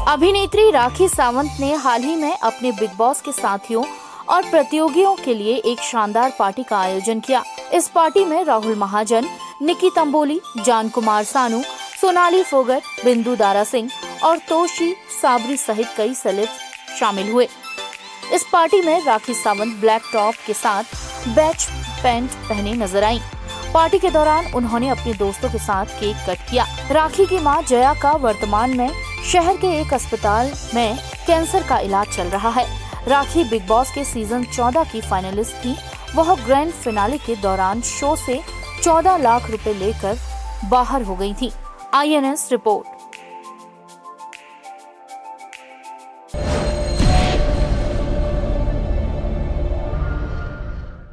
अभिनेत्री राखी सावंत ने हाल ही में अपने बिग बॉस के साथियों और प्रतियोगियों के लिए एक शानदार पार्टी का आयोजन किया। इस पार्टी में राहुल महाजन, निकी तंबोली, जान कुमार सानू, सोनाली फोगट, बिंदु दारा सिंह और तोशी साबरी सहित कई सेलेब्स शामिल हुए। इस पार्टी में राखी सावंत ब्लैक टॉप के साथ बैच पैंट पहने नजर आईं। पार्टी के दौरान उन्होंने अपने दोस्तों के साथ केक कट किया। राखी की मां जया का वर्तमान में शहर के एक अस्पताल में कैंसर का इलाज चल रहा है। राखी बिग बॉस के सीजन 14 की फाइनलिस्ट थी। वह ग्रैंड फिनाले के दौरान शो से 14 लाख रुपए लेकर बाहर हो गई थी। INS report.